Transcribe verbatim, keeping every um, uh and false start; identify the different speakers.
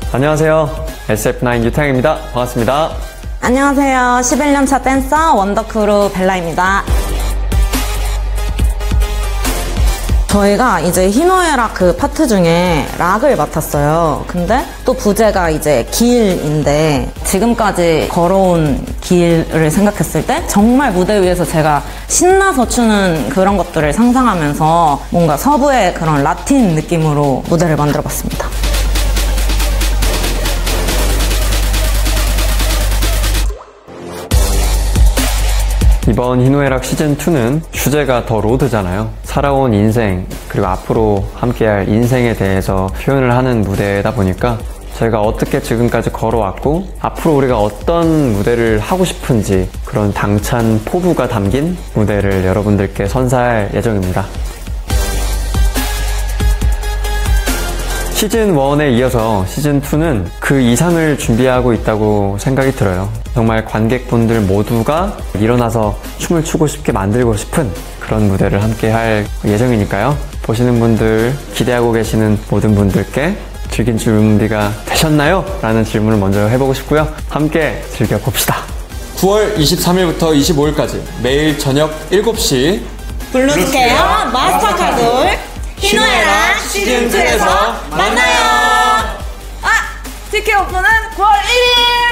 Speaker 1: 안녕하세요. 에스에프나인 유태양입니다. 반갑습니다.
Speaker 2: 안녕하세요. 십일 년 차 댄서 원더크루 벨라입니다. 저희가 이제 희노애락 그 파트 중에 락을 맡았어요. 근데 또 부제가 이제 길인데 지금까지 걸어온 길을 생각했을 때 정말 무대 위에서 제가 신나서 추는 그런 것들을 상상하면서 뭔가 서부의 그런 라틴 느낌으로 무대를 만들어 봤습니다.
Speaker 1: 이번 희노애락 시즌이는 주제가 더 로드잖아요. 살아온 인생, 그리고 앞으로 함께할 인생에 대해서 표현을 하는 무대다 보니까 저희가 어떻게 지금까지 걸어왔고 앞으로 우리가 어떤 무대를 하고 싶은지 그런 당찬 포부가 담긴 무대를 여러분들께 선사할 예정입니다. 시즌일에 이어서 시즌이는 그 이상을 준비하고 있다고 생각이 들어요. 정말 관객분들 모두가 일어나서 춤을 추고 싶게 만들고 싶은 그런 무대를 함께 할 예정이니까요. 보시는 분들, 기대하고 계시는 모든 분들께 즐긴 준비가 되셨나요? 라는 질문을 먼저 해보고 싶고요. 함께 즐겨봅시다.
Speaker 3: 구월 이십삼일부터 이십오일까지 매일 저녁 일곱 시
Speaker 2: 블루스케어 마스터카드 희노애락 시즌이에서 만나요. 아! 티켓 오픈은 구월 일일!